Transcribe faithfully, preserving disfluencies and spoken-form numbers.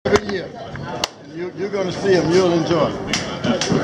every year. You, you're going to see them. You'll enjoy it.